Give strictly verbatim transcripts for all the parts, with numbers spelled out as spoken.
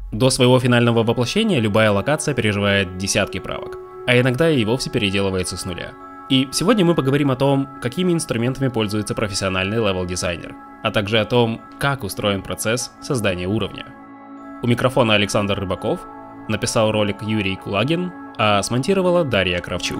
До своего финального воплощения любая локация переживает десятки правок, а иногда и вовсе переделывается с нуля. И сегодня мы поговорим о том, какими инструментами пользуется профессиональный левел-дизайнер, а также о том, как устроен процесс создания уровня. У микрофона Александр Рыбаков, написал ролик Юрий Кулагин, а смонтировала Дарья Кравчук.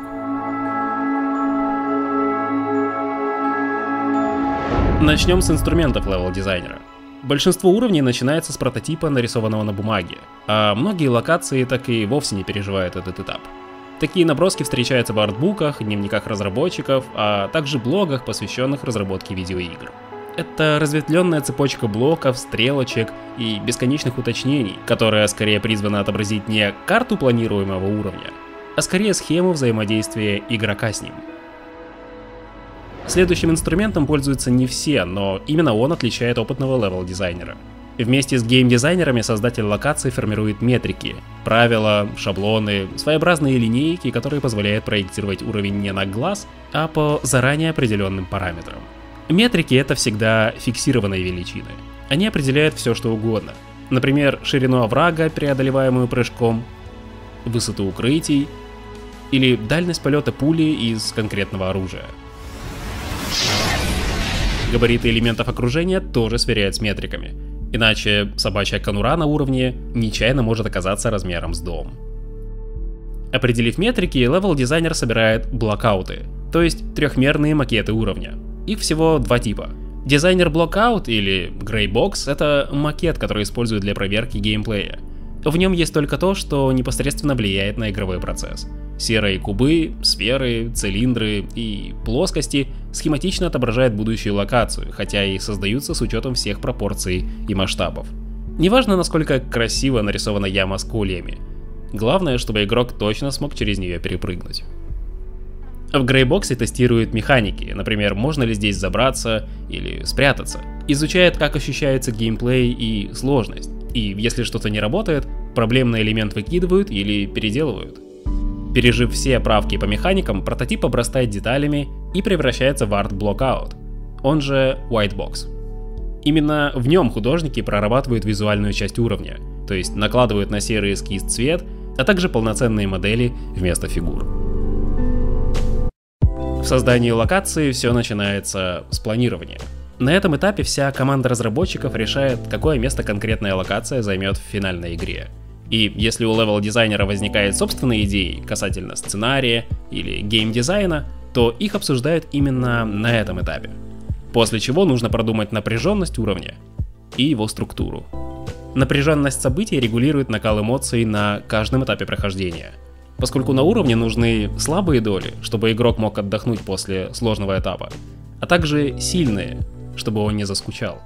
Начнем с инструментов левел-дизайнера. Большинство уровней начинается с прототипа, нарисованного на бумаге, а многие локации так и вовсе не переживают этот этап. Такие наброски встречаются в артбуках, дневниках разработчиков, а также блогах, посвященных разработке видеоигр. Это разветвленная цепочка блоков, стрелочек и бесконечных уточнений, которая скорее призвана отобразить не карту планируемого уровня, а скорее схему взаимодействия игрока с ним. Следующим инструментом пользуются не все, но именно он отличает опытного левел-дизайнера. Вместе с гейм-дизайнерами создатель локаций формирует метрики, правила, шаблоны, своеобразные линейки, которые позволяют проектировать уровень не на глаз, а по заранее определенным параметрам. Метрики — это всегда фиксированные величины. Они определяют все, что угодно. Например, ширину оврага, преодолеваемую прыжком, высоту укрытий или дальность полета пули из конкретного оружия. Габариты элементов окружения тоже сверяют с метриками. Иначе собачья конура на уровне нечаянно может оказаться размером с дом. Определив метрики, левел-дизайнер собирает блокауты, то есть трехмерные макеты уровня. Их всего два типа. Дизайнер блокаут или Grey Box — это макет, который используют для проверки геймплея. В нем есть только то, что непосредственно влияет на игровой процесс. Серые кубы, сферы, цилиндры и плоскости схематично отображают будущую локацию, хотя и создаются с учетом всех пропорций и масштабов. Неважно, насколько красиво нарисована яма с кольями. Главное, чтобы игрок точно смог через нее перепрыгнуть. В Greybox тестируют механики, например, можно ли здесь забраться или спрятаться. Изучают, как ощущается геймплей и сложность. И если что-то не работает, проблемный элемент выкидывают или переделывают. Пережив все правки по механикам, прототип обрастает деталями и превращается в Art Blockout, он же White Box. Именно в нем художники прорабатывают визуальную часть уровня, то есть накладывают на серый эскиз цвет, а также полноценные модели вместо фигур. В создании локации все начинается с планирования. На этом этапе вся команда разработчиков решает, какое место конкретная локация займет в финальной игре. И если у левел-дизайнера возникают собственные идеи касательно сценария или гейм-дизайна, то их обсуждают именно на этом этапе. После чего нужно продумать напряженность уровня и его структуру. Напряженность событий регулирует накал эмоций на каждом этапе прохождения. Поскольку на уровне нужны слабые доли, чтобы игрок мог отдохнуть после сложного этапа, а также сильные, чтобы он не заскучал.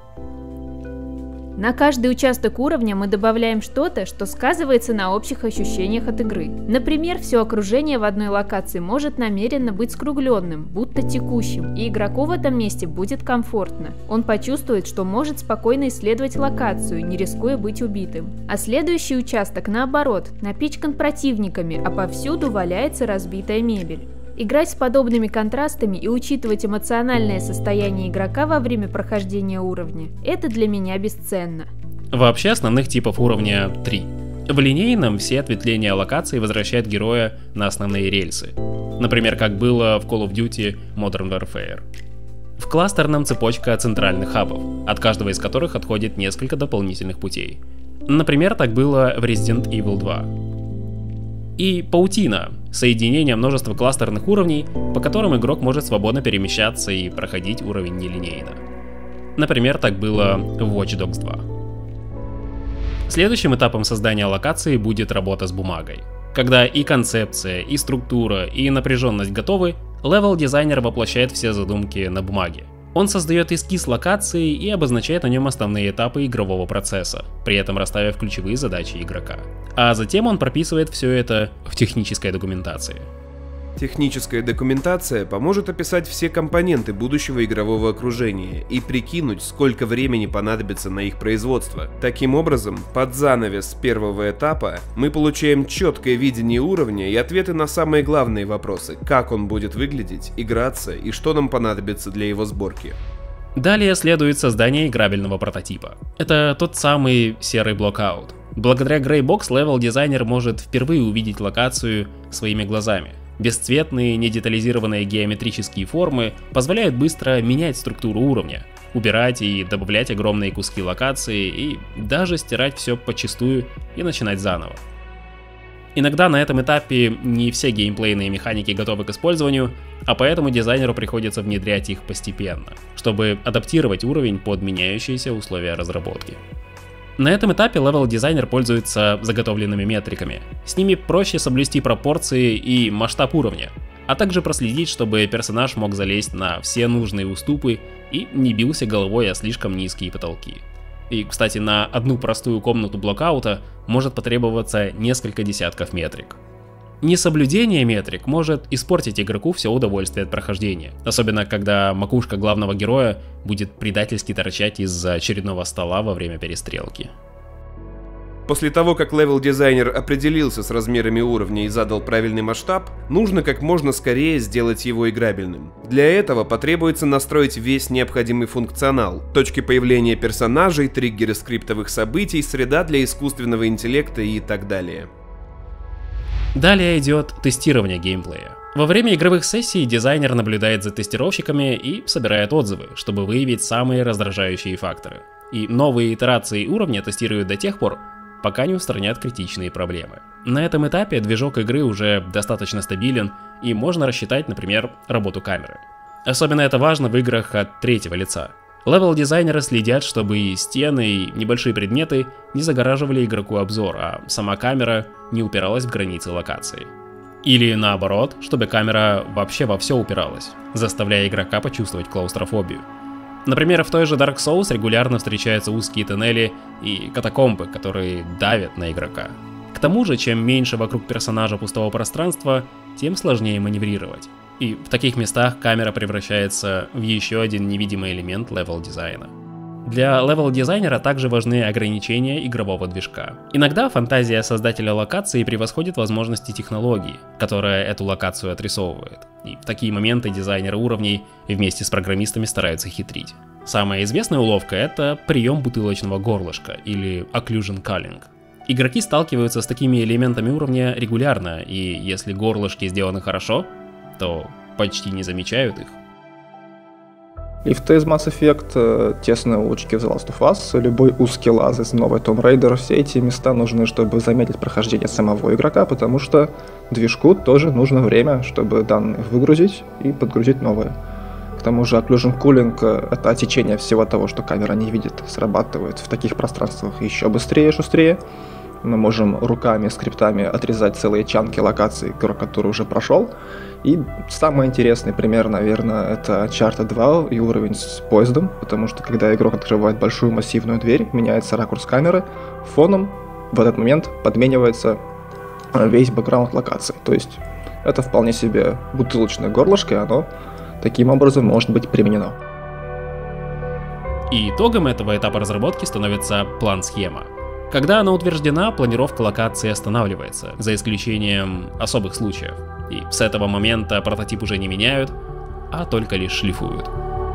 На каждый участок уровня мы добавляем что-то, что сказывается на общих ощущениях от игры. Например, все окружение в одной локации может намеренно быть скругленным, будто текущим, и игроку в этом месте будет комфортно. Он почувствует, что может спокойно исследовать локацию, не рискуя быть убитым. А следующий участок, наоборот, напичкан противниками, а повсюду валяется разбитая мебель. Играть с подобными контрастами и учитывать эмоциональное состояние игрока во время прохождения уровня – это для меня бесценно. Вообще основных типов уровня три. В линейном все ответвления локаций возвращают героя на основные рельсы. Например, как было в Call of Duty Modern Warfare. В кластерном цепочка центральных хабов, от каждого из которых отходит несколько дополнительных путей. Например, так было в Resident Evil два. И паутина — соединение множества кластерных уровней, по которым игрок может свободно перемещаться и проходить уровень нелинейно. Например, так было в Watch Dogs два. Следующим этапом создания локации будет работа с бумагой. Когда и концепция, и структура, и напряженность готовы, левел-дизайнер воплощает все задумки на бумаге. Он создает эскиз локации и обозначает на нем основные этапы игрового процесса, при этом расставив ключевые задачи игрока. А затем он прописывает все это в технической документации. Техническая документация поможет описать все компоненты будущего игрового окружения и прикинуть, сколько времени понадобится на их производство. Таким образом, под занавес первого этапа мы получаем четкое видение уровня и ответы на самые главные вопросы: как он будет выглядеть, играться и что нам понадобится для его сборки. Далее следует создание играбельного прототипа. Это тот самый серый блокаут. Благодаря Greybox левел-дизайнер может впервые увидеть локацию своими глазами. Бесцветные, недетализированные геометрические формы позволяют быстро менять структуру уровня, убирать и добавлять огромные куски локации и даже стирать все подчистую и начинать заново. Иногда на этом этапе не все геймплейные механики готовы к использованию, а поэтому дизайнеру приходится внедрять их постепенно, чтобы адаптировать уровень под меняющиеся условия разработки. На этом этапе левел-дизайнер пользуется заготовленными метриками. С ними проще соблюсти пропорции и масштаб уровня, а также проследить, чтобы персонаж мог залезть на все нужные уступы и не бился головой о слишком низкие потолки. И, кстати, на одну простую комнату блокаута может потребоваться несколько десятков метрик. Несоблюдение метрик может испортить игроку все удовольствие от прохождения, особенно когда макушка главного героя будет предательски торчать из-за очередного стола во время перестрелки. После того, как левел-дизайнер определился с размерами уровня и задал правильный масштаб, нужно как можно скорее сделать его играбельным. Для этого потребуется настроить весь необходимый функционал: точки появления персонажей, триггеры скриптовых событий, среда для искусственного интеллекта и так далее. Далее идет тестирование геймплея. Во время игровых сессий дизайнер наблюдает за тестировщиками и собирает отзывы, чтобы выявить самые раздражающие факторы. И новые итерации уровня тестируют до тех пор, пока не устранят критичные проблемы. На этом этапе движок игры уже достаточно стабилен, и можно рассчитать, например, работу камеры. Особенно это важно в играх от третьего лица. Левел-дизайнеры следят, чтобы и стены, и небольшие предметы не загораживали игроку обзор, а сама камера не упиралась в границы локации. Или наоборот, чтобы камера вообще во все упиралась, заставляя игрока почувствовать клаустрофобию. Например, в той же Dark Souls регулярно встречаются узкие тоннели и катакомбы, которые давят на игрока. К тому же, чем меньше вокруг персонажа пустого пространства, тем сложнее маневрировать. И в таких местах камера превращается в еще один невидимый элемент левел-дизайна. Для левел-дизайнера также важны ограничения игрового движка. Иногда фантазия создателя локации превосходит возможности технологии, которая эту локацию отрисовывает. И в такие моменты дизайнеры уровней вместе с программистами стараются хитрить. Самая известная уловка — это прием бутылочного горлышка, или occlusion culling. Игроки сталкиваются с такими элементами уровня регулярно, и если горлышки сделаны хорошо, то почти не замечают их. Лифты из Mass Effect, тесные улочки в The Last of Us, любой узкий лаз из новой Tomb Raider — все эти места нужны, чтобы замедлить прохождение самого игрока, потому что движку тоже нужно время, чтобы данные выгрузить и подгрузить новые. К тому же occlusion culling — это отсечение всего того, что камера не видит, срабатывает в таких пространствах еще быстрее и шустрее. Мы можем руками, скриптами отрезать целые чанки локаций, который уже прошел. И самый интересный пример, наверное, это Uncharted два и уровень с поездом, потому что когда игрок открывает большую массивную дверь, меняется ракурс камеры, фоном в этот момент подменивается весь бэкграунд локации. То есть это вполне себе бутылочное горлышко, и оно таким образом может быть применено. И итогом этого этапа разработки становится план-схема. Когда она утверждена, планировка локации останавливается, за исключением особых случаев. И с этого момента прототип уже не меняют, а только лишь шлифуют.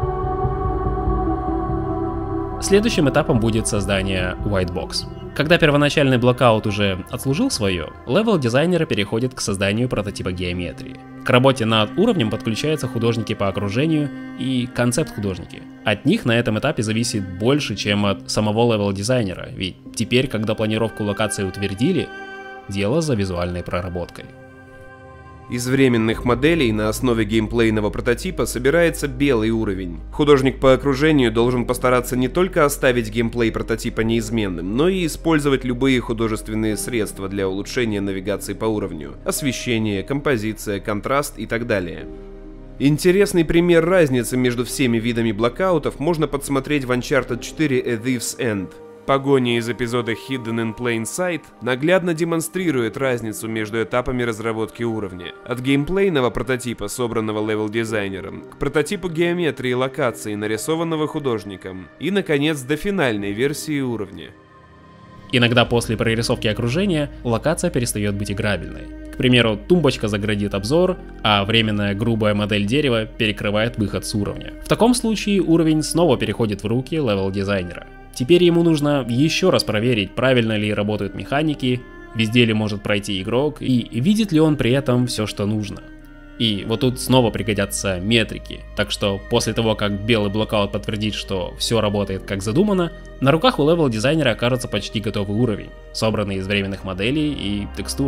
Следующим этапом будет создание White Box. Когда первоначальный блокаут уже отслужил свое, левел-дизайнеры переходят к созданию прототипа геометрии. К работе над уровнем подключаются художники по окружению и концепт-художники. От них на этом этапе зависит больше, чем от самого левел-дизайнера, ведь теперь, когда планировку локации утвердили, дело за визуальной проработкой. Из временных моделей на основе геймплейного прототипа собирается белый уровень. Художник по окружению должен постараться не только оставить геймплей прототипа неизменным, но и использовать любые художественные средства для улучшения навигации по уровню: освещение, композиция, контраст и так далее. Интересный пример разницы между всеми видами блокаутов можно подсмотреть в Uncharted четыре A Thief's End. Погоня из эпизода Hidden in Plain Sight наглядно демонстрирует разницу между этапами разработки уровня. От геймплейного прототипа, собранного левел-дизайнером, к прототипу геометрии локации, нарисованного художником, и, наконец, до финальной версии уровня. Иногда после прорисовки окружения локация перестает быть играбельной. К примеру, тумбочка заградит обзор, а временная грубая модель дерева перекрывает выход с уровня. В таком случае уровень снова переходит в руки левел-дизайнера. теперь ему нужно еще раз проверить, правильно ли работают механики, везде ли может пройти игрок и видит ли он при этом все, что нужно. И вот тут снова пригодятся метрики, так что после того, как белый блокаут подтвердит, что все работает как задумано, на руках у левел-дизайнера окажется почти готовый уровень, собранный из временных моделей и текстур.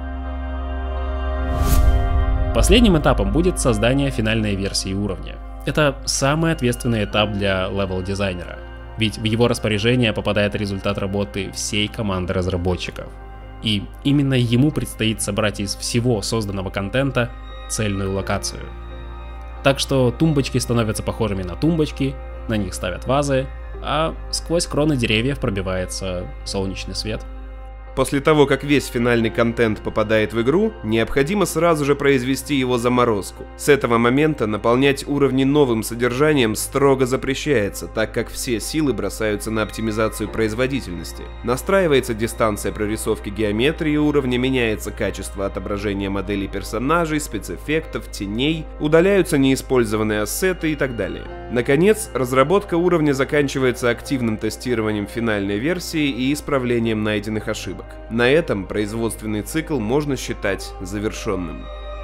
Последним этапом будет создание финальной версии уровня. Это самый ответственный этап для левел-дизайнера, ведь в его распоряжение попадает результат работы всей команды разработчиков. И именно ему предстоит собрать из всего созданного контента цельную локацию. Так что тумбочки становятся похожими на тумбочки, на них ставят вазы, а сквозь кроны деревьев пробивается солнечный свет. После того, как весь финальный контент попадает в игру, необходимо сразу же произвести его заморозку. С этого момента наполнять уровни новым содержанием строго запрещается, так как все силы бросаются на оптимизацию производительности. Настраивается дистанция прорисовки геометрии уровня, меняется качество отображения моделей персонажей, спецэффектов, теней, удаляются неиспользованные ассеты и так далее. Наконец, разработка уровня заканчивается активным тестированием финальной версии и исправлением найденных ошибок. На этом производственный цикл можно считать завершенным.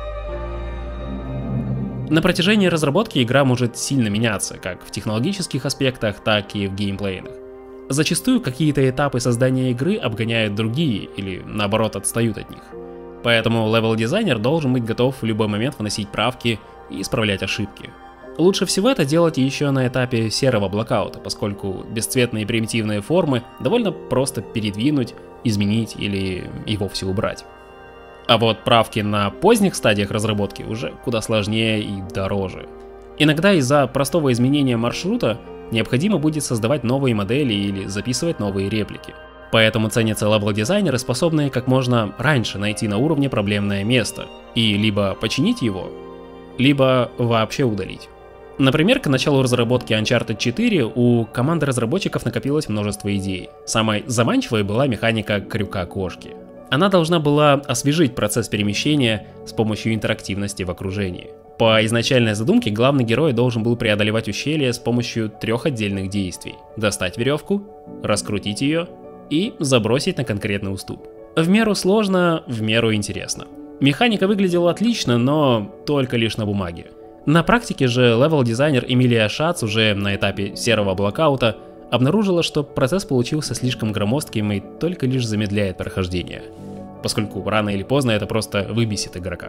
На протяжении разработки игра может сильно меняться, как в технологических аспектах, так и в геймплейных. Зачастую какие-то этапы создания игры обгоняют другие или наоборот отстают от них. Поэтому левел-дизайнер должен быть готов в любой момент вносить правки и исправлять ошибки. Лучше всего это делать еще на этапе серого блокаута, поскольку бесцветные примитивные формы довольно просто передвинуть, изменить или и вовсе убрать. А вот правки на поздних стадиях разработки уже куда сложнее и дороже. Иногда из-за простого изменения маршрута необходимо будет создавать новые модели или записывать новые реплики. Поэтому ценятся левел-дизайнеры, способные как можно раньше найти на уровне проблемное место и либо починить его, либо вообще удалить. Например, к началу разработки Uncharted четыре у команды разработчиков накопилось множество идей. Самой заманчивой была механика крюка-кошки. Она должна была освежить процесс перемещения с помощью интерактивности в окружении. По изначальной задумке главный герой должен был преодолевать ущелье с помощью трех отдельных действий: достать веревку, раскрутить ее и забросить на конкретный уступ. В меру сложно, в меру интересно. Механика выглядела отлично, но только лишь на бумаге. На практике же левел-дизайнер Эмилия Шац уже на этапе серого блокаута обнаружила, что процесс получился слишком громоздким и только лишь замедляет прохождение, поскольку рано или поздно это просто выбесит игрока.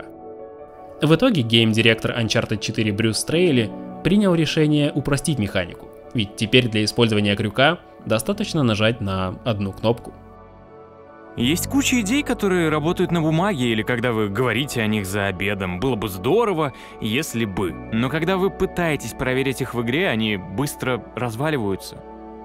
В итоге гейм-директор Uncharted четыре Брюс Стрейли принял решение упростить механику, ведь теперь для использования крюка достаточно нажать на одну кнопку. Есть куча идей, которые работают на бумаге или когда вы говорите о них за обедом. Было бы здорово, если бы. Но когда вы пытаетесь проверить их в игре, они быстро разваливаются.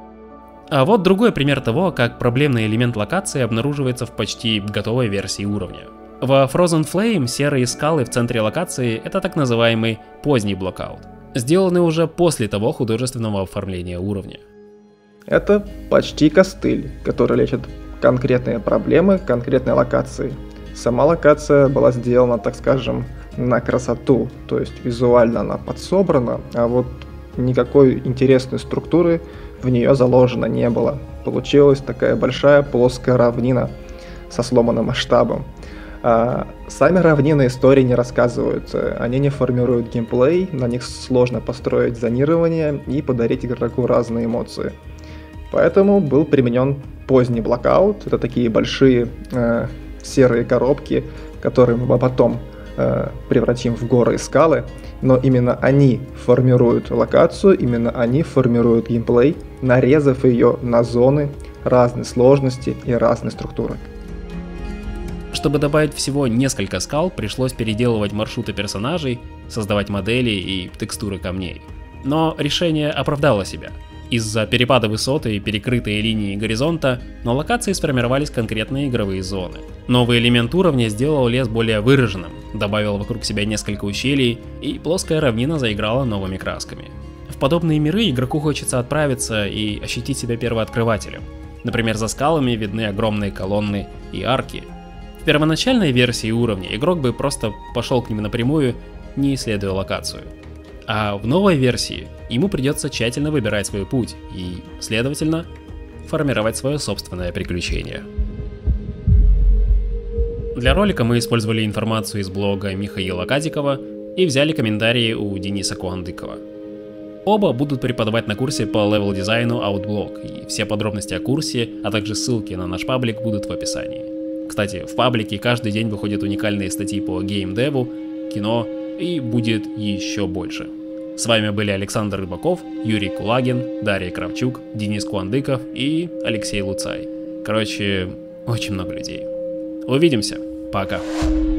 А вот другой пример того, как проблемный элемент локации обнаруживается в почти готовой версии уровня. Во Frozen Flame серые скалы в центре локации — это так называемый поздний блокаут, сделанный уже после того художественного оформления уровня. Это почти костыль, который лечит конкретные проблемы конкретной локации. Сама локация была сделана, так скажем, на красоту, то есть визуально она подсобрана, а вот никакой интересной структуры в нее заложено не было. Получилась такая большая плоская равнина со сломанным масштабом. А сами равнины истории не рассказывают, они не формируют геймплей, на них сложно построить зонирование и подарить игроку разные эмоции. Поэтому был применен поздний блокаут. Это такие большие э, серые коробки, которые мы потом э, превратим в горы и скалы. Но именно они формируют локацию, именно они формируют геймплей, нарезав ее на зоны разной сложности и разной структуры. Чтобы добавить всего несколько скал, пришлось переделывать маршруты персонажей, создавать модели и текстуры камней. Но решение оправдало себя. Из-за перепада высоты и перекрытой линии горизонта на локации сформировались конкретные игровые зоны. Новый элемент уровня сделал лес более выраженным, добавил вокруг себя несколько ущелий, и плоская равнина заиграла новыми красками. В подобные миры игроку хочется отправиться и ощутить себя первооткрывателем. Например, за скалами видны огромные колонны и арки. В первоначальной версии уровня игрок бы просто пошел к ним напрямую, не исследуя локацию. А в новой версии ему придется тщательно выбирать свой путь и, следовательно, формировать свое собственное приключение. Для ролика мы использовали информацию из блога Михаила Казикова и взяли комментарии у Дениса Куандыкова. Оба будут преподавать на курсе по левел-дизайну Outblock, и все подробности о курсе, а также ссылки на наш паблик будут в описании. Кстати, в паблике каждый день выходят уникальные статьи по геймдеву, кино и будет еще больше. С вами были Александр Рыбаков, Юрий Кулагин, Дарья Кравчук, Денис Куандыков и Алексей Луцай. Короче, очень много людей. Увидимся. Пока.